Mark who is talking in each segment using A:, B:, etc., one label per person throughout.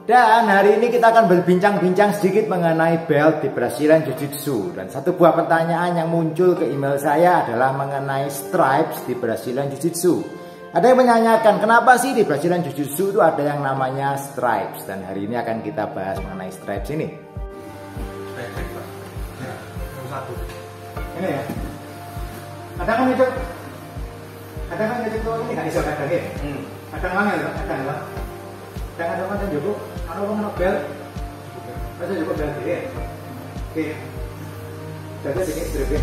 A: Dan hari ini kita akan berbincang-bincang sedikit mengenai belt di Brazilian Jiu-Jitsu. Dan satu buah pertanyaan yang muncul ke email saya adalah mengenai stripes di Brazilian Jiu-Jitsu. Ada yang menanyakan kenapa sih di Brazilian Jiu-Jitsu itu ada yang namanya stripes. Dan hari ini akan kita bahas mengenai stripes ini. Ini ya. Kadang itu ini nggak bisa kadang ya. Kadang angel loh, kadang loh. Kadang ada juga, kalau bel, ada juga bel dia. Oke, jadi sedikit sedikit.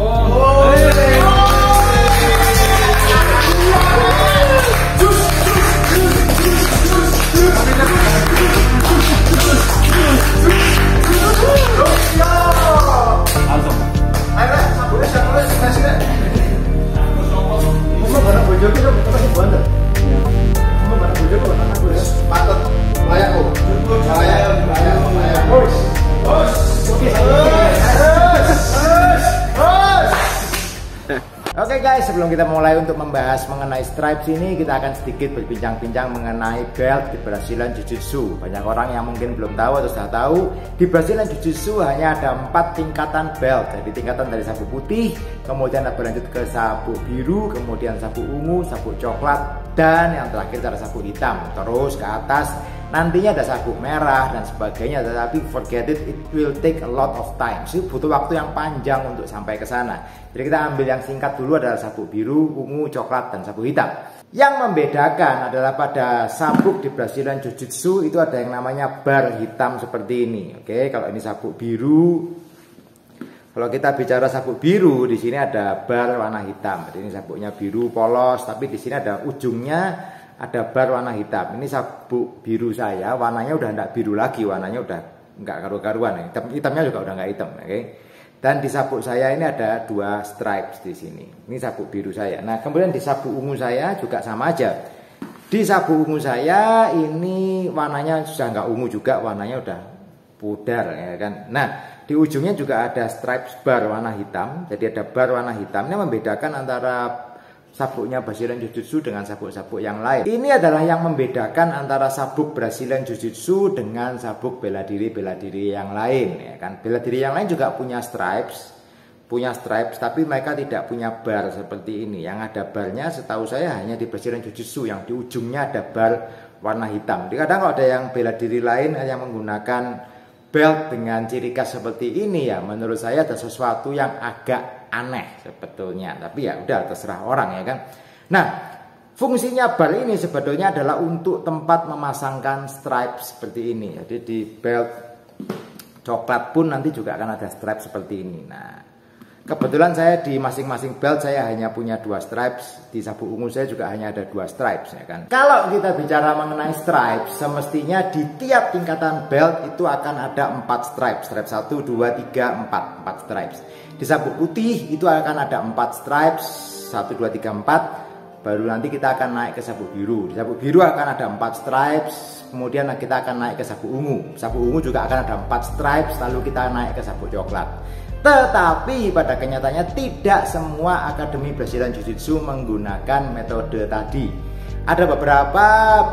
A: Langsung. Ayo, sabunnya, masih. Mau barang bojol itu masih bandel. Mau barang bojol itu anak gue. Patut layak kok. Layak. Oke guys, sebelum kita mulai untuk membahas mengenai stripes ini, kita akan sedikit berbincang-bincang mengenai belt di Brazilian Jiu-Jitsu. Banyak orang yang mungkin belum tahu atau sudah tahu, di Brazilian Jiu-Jitsu hanya ada 4 tingkatan belt. Jadi tingkatan dari sabuk putih, kemudian berlanjut ke sabuk biru, kemudian sabuk ungu, sabuk coklat, dan yang terakhir ada sabuk hitam. Terus ke atas nantinya ada sabuk merah dan sebagainya, tetapi forget it will take a lot of time. Jadi butuh waktu yang panjang untuk sampai ke sana. Jadi kita ambil yang singkat dulu adalah sabuk biru, ungu, coklat, dan sabuk hitam. Yang membedakan adalah pada sabuk di Brazilian Jiu-Jitsu itu ada yang namanya bar hitam seperti ini. Oke, kalau ini sabuk biru. Kalau kita bicara sabuk biru, di sini ada bar warna hitam. Jadi ini sabuknya biru polos, tapi di sini ada ujungnya ada bar warna hitam. Ini sabuk biru saya, warnanya udah enggak biru lagi, warnanya udah enggak karu-karuan. Hitamnya juga udah enggak hitam, oke. Dan di sabuk saya ini ada 2 stripes di sini. Ini sabuk biru saya. Nah, kemudian di sabuk ungu saya juga sama aja. Di sabuk ungu saya ini warnanya sudah enggak ungu juga, warnanya udah pudar ya kan. Nah, di ujungnya juga ada stripes bar warna hitam. Jadi ada bar warna hitam. Ini membedakan antara sabuknya Brazilian Jiu-Jitsu dengan sabuk-sabuk yang lain. Ini adalah yang membedakan antara sabuk Brazilian Jiu-Jitsu dengan sabuk bela diri yang lain, ya kan. Bela diri yang lain juga punya stripes, tapi mereka tidak punya bar seperti ini. Yang ada barnya setahu saya hanya di Brazilian Jiu-Jitsu yang di ujungnya ada bar warna hitam. Kadang kalau ada yang bela diri lain yang menggunakan belt dengan ciri khas seperti ini, ya menurut saya ada sesuatu yang agak aneh sebetulnya, tapi ya udah terserah orang ya kan. Nah, fungsinya bar ini sebetulnya adalah untuk tempat memasangkan stripe seperti ini. Jadi di belt coklat pun nanti juga akan ada stripe seperti ini. Nah, kebetulan saya di masing-masing belt saya hanya punya 2 stripes. Di sabuk ungu saya juga hanya ada 2 stripes ya kan. Kalau kita bicara mengenai stripes, semestinya di tiap tingkatan belt itu akan ada 4 stripes. Stripes 1, 2, 3, 4 stripes. Di sabuk putih itu akan ada 4 stripes, 1, 2, 3, 4. Baru nanti kita akan naik ke sabuk biru. Di sabuk biru akan ada 4 stripes. Kemudian kita akan naik ke sabuk ungu. Sabuk ungu juga akan ada 4 stripes. Lalu kita naik ke sabuk coklat. Tetapi pada kenyataannya tidak semua akademi Brazilian Jiu-Jitsu menggunakan metode tadi. Ada beberapa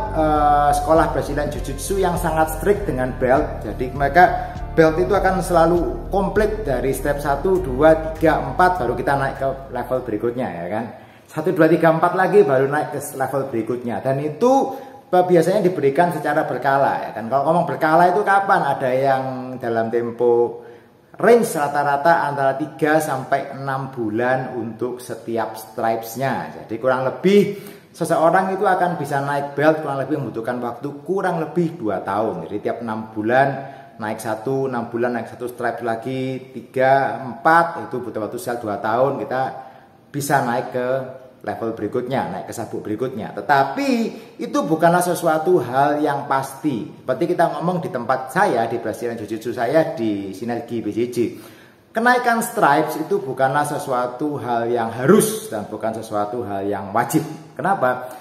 A: sekolah Brazilian Jiu-Jitsu yang sangat strict dengan belt. Jadi mereka belt itu akan selalu komplit dari step 1, 2, 3, 4 baru kita naik ke level berikutnya ya kan. 1, 2, 3, 4 lagi baru naik ke level berikutnya. Dan itu biasanya diberikan secara berkala ya kan. Kalau ngomong berkala itu kapan? Ada yang dalam tempo range rata-rata antara 3 sampai 6 bulan untuk setiap stripes-nya. Jadi kurang lebih seseorang itu akan bisa naik belt kurang lebih membutuhkan waktu kurang lebih 2 tahun. Jadi tiap 6 bulan naik 1, 6 bulan naik 1 stripe lagi, 3, 4 itu butuh waktu 2 tahun kita bisa naik ke level berikutnya, naik ke sabuk berikutnya. Tetapi itu bukanlah sesuatu hal yang pasti. Seperti kita ngomong di tempat saya, di Brazilian Jiu-Jitsu saya di Sinergi BJJ. Kenaikan stripes itu bukanlah sesuatu hal yang harus dan bukan sesuatu hal yang wajib. Kenapa?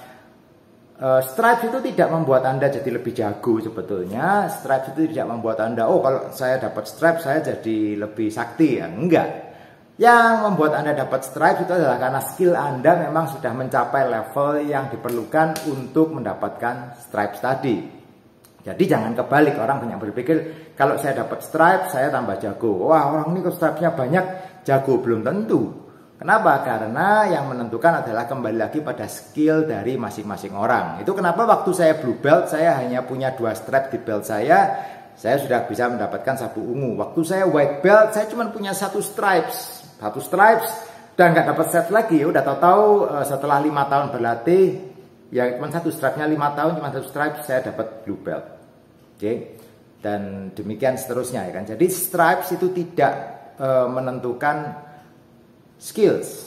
A: Stripes itu tidak membuat Anda jadi lebih jago sebetulnya. Stripes itu tidak membuat Anda, oh kalau saya dapat stripes saya jadi lebih sakti ya. Enggak. Yang membuat Anda dapat stripes itu adalah karena skill Anda memang sudah mencapai level yang diperlukan untuk mendapatkan stripes tadi. Jadi jangan kebalik, orang banyak berpikir kalau saya dapat stripe saya tambah jago. Wah, orang ini kok stripe-nya banyak, jago. Belum tentu. Kenapa? Karena yang menentukan adalah kembali lagi pada skill dari masing-masing orang. Itu kenapa waktu saya blue belt saya hanya punya 2 stripe di belt saya sudah bisa mendapatkan sabuk ungu. Waktu saya white belt saya cuma punya 1 stripes. 1 stripes dan nggak dapat set lagi. Udah tahu-tahu setelah 5 tahun berlatih, ya cuma 1 stripe-nya 5 tahun, cuma 1 stripe saya dapat blue belt. Oke, dan demikian seterusnya ya kan. Jadi stripes itu tidak menentukan skills.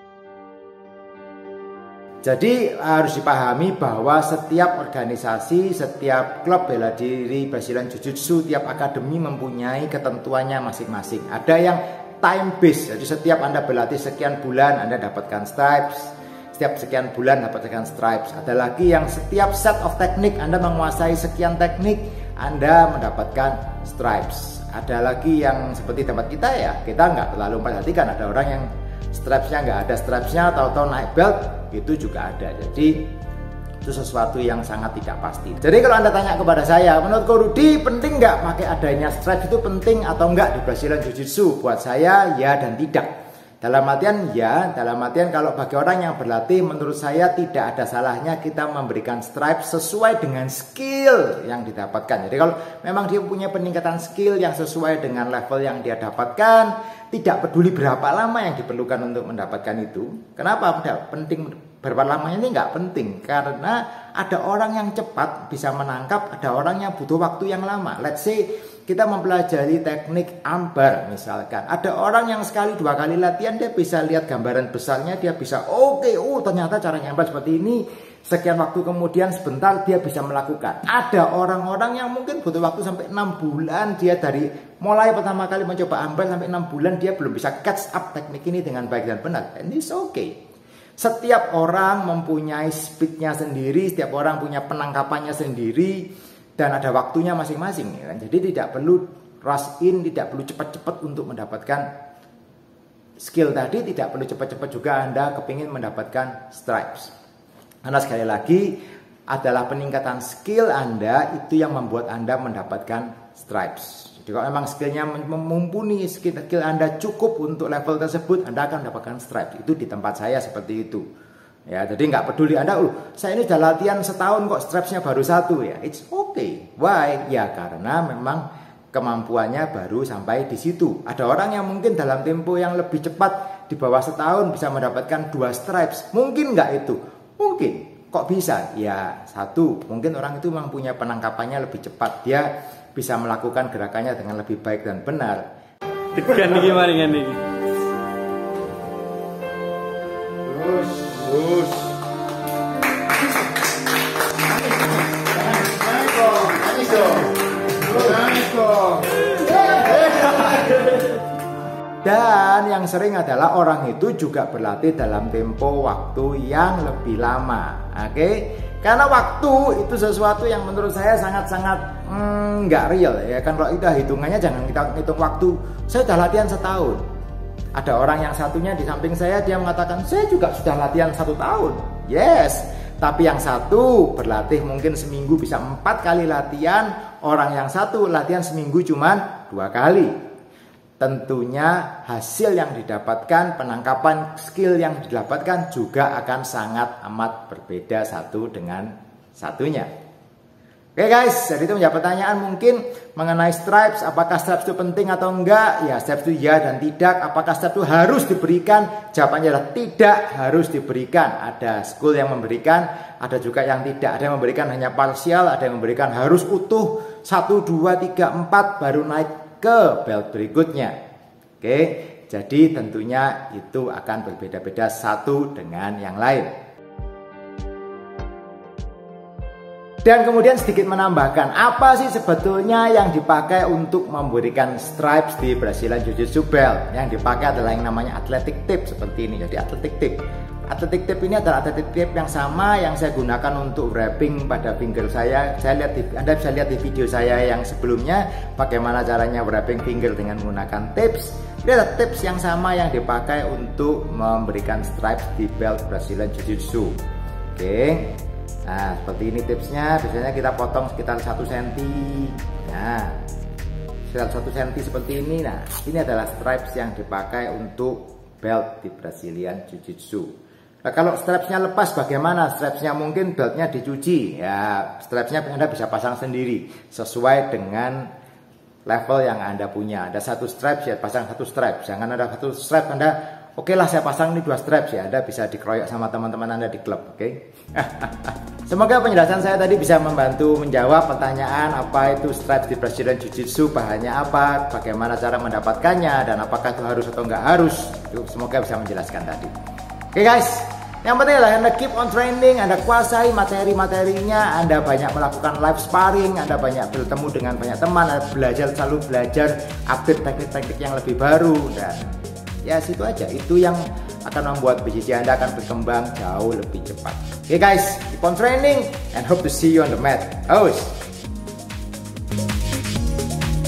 A: Jadi harus dipahami bahwa setiap organisasi, setiap klub bela diri, Brazilian Jiu-Jitsu, tiap akademi mempunyai ketentuannya masing-masing. Ada yang time based, jadi setiap Anda berlatih sekian bulan Anda dapatkan stripes, setiap sekian bulan dapatkan stripes. Ada lagi yang setiap set of teknik Anda menguasai sekian teknik Anda mendapatkan stripes. Ada lagi yang seperti tempat kita ya, kita nggak terlalu memperhatikan. Ada orang yang stripesnya nggak ada stripesnya, tahu-tahu naik belt, itu juga ada. Jadi itu sesuatu yang sangat tidak pasti. Jadi kalau Anda tanya kepada saya, menurut Rudi penting nggak pakai adanya stripes, itu penting atau enggak di Brazilian Jiu-Jitsu? Buat saya ya dan tidak. Dalam artian ya, dalam artian kalau bagi orang yang berlatih, menurut saya tidak ada salahnya kita memberikan stripes sesuai dengan skill yang didapatkan. Jadi kalau memang dia punya peningkatan skill yang sesuai dengan level yang dia dapatkan, tidak peduli berapa lama yang diperlukan untuk mendapatkan itu. Kenapa tidak penting berapa lamanya? Ini nggak penting, karena ada orang yang cepat bisa menangkap, ada orang yang butuh waktu yang lama. Let's say kita mempelajari teknik ambar misalkan. Ada orang yang sekali 2 kali latihan dia bisa lihat gambaran besarnya, dia bisa ternyata caranya ambar seperti ini. Sekian waktu kemudian sebentar dia bisa melakukan. Ada orang-orang yang mungkin butuh waktu sampai 6 bulan. Dia dari mulai pertama kali mencoba ambar sampai 6 bulan dia belum bisa catch up teknik ini dengan baik dan benar. And it's okay. Setiap orang mempunyai speednya sendiri, setiap orang punya penangkapannya sendiri, dan ada waktunya masing-masing ya kan? Jadi tidak perlu rush in, tidak perlu cepat-cepat untuk mendapatkan skill tadi, tidak perlu cepat-cepat juga Anda kepingin mendapatkan stripes. Karena sekali lagi adalah peningkatan skill Anda itu yang membuat Anda mendapatkan stripes. Jadi kalau memang skillnya mumpuni, skill Anda cukup untuk level tersebut, Anda akan mendapatkan stripes. Itu di tempat saya seperti itu. Ya, jadi nggak peduli Anda, saya ini sudah latihan setahun kok stripesnya baru 1 ya. It's okay. Why? Ya karena memang kemampuannya baru sampai di situ. Ada orang yang mungkin dalam tempo yang lebih cepat di bawah setahun bisa mendapatkan 2 stripes. Mungkin nggak itu? Mungkin. Kok bisa? Ya 1, mungkin orang itu memang punya penangkapannya lebih cepat. Dia bisa melakukan gerakannya dengan lebih baik dan benar.
B: Tekan gimana ini?
A: Terus. Dan yang sering adalah orang itu juga berlatih dalam tempo waktu yang lebih lama. Oke? Karena waktu itu sesuatu yang menurut saya sangat-sangat nggak real ya kan. Kalau itu hitungannya jangan kita hitung waktu. Saya sudah latihan setahun. Ada orang yang satunya di samping saya, dia mengatakan saya juga sudah latihan 1 tahun. Yes, tapi yang satu berlatih mungkin seminggu bisa 4 kali latihan. Orang yang satu latihan seminggu cuma 2 kali. Tentunya hasil yang didapatkan, penangkapan skill yang didapatkan juga akan sangat amat berbeda satu dengan satunya. Oke guys, jadi itu menjawab pertanyaan mungkin mengenai stripes. Apakah stripes itu penting atau enggak? Ya, stripes itu ya dan tidak. Apakah stripes itu harus diberikan? Jawabannya adalah tidak harus diberikan. Ada school yang memberikan, ada juga yang tidak. Ada yang memberikan hanya parsial, ada yang memberikan harus utuh 1, 2, 3, 4 baru naik ke belt berikutnya. Oke, jadi tentunya itu akan berbeda-beda satu dengan yang lain. Dan kemudian sedikit menambahkan, apa sih sebetulnya yang dipakai untuk memberikan stripes di Brazilian Jiu-Jitsu belt? Yang dipakai adalah yang namanya athletic tip seperti ini. Jadi athletic tip. Athletic tip ini adalah athletic tip yang sama yang saya gunakan untuk wrapping pada finger saya. Anda bisa lihat di video saya yang sebelumnya bagaimana caranya wrapping finger dengan menggunakan tips. Ini ada tips yang sama yang dipakai untuk memberikan stripes di belt Brazilian Jiu-Jitsu. Oke. Nah, seperti ini tipsnya. Biasanya kita potong sekitar 1 cm. Nah, sekitar 1 cm seperti ini. Nah, ini adalah stripes yang dipakai untuk belt di Brazilian Jiu-Jitsu. Nah, kalau strapsnya lepas bagaimana? Strapsnya mungkin beltnya dicuci. Ya, strapsnya Anda bisa pasang sendiri sesuai dengan level yang Anda punya. Ada 1 straps ya, pasang 1 strap. Jangan ada 1 strap Anda, oke lah saya pasang ini 2 straps ya. Anda bisa dikeroyok sama teman-teman Anda di klub, oke? Semoga penjelasan saya tadi bisa membantu menjawab pertanyaan apa itu straps di Brazilian Jiu-Jitsu, bahannya apa, bagaimana cara mendapatkannya, dan apakah itu harus atau enggak harus. Itu semoga bisa menjelaskan tadi. Oke guys, yang penting adalah Anda keep on training, Anda kuasai materi-materinya, Anda banyak melakukan live sparring, Anda banyak bertemu dengan banyak teman, Anda selalu belajar update teknik-teknik yang lebih baru, dan ya situ aja. Itu yang akan membuat BJJ Anda akan berkembang jauh lebih cepat. Oke guys, keep on training and hope to see you on the mat. Aus.